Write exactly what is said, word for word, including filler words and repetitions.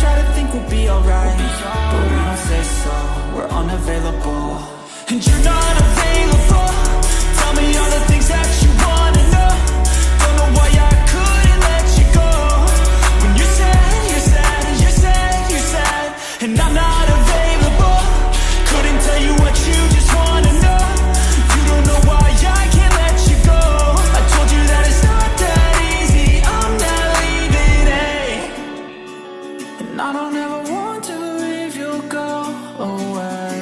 try to think we'll be alright, but we don't say so, we're unavailable. And you're not available. Tell me all the things that you wanna know. Don't know why I couldn't let you go. When you said, you said, you said, you said, and I'm not available. Couldn't tell you what you just wanna know. You don't know why I can't let you go. I told you that it's not that easy, I'm not leaving, eh? And I don't ever want to leave you go away.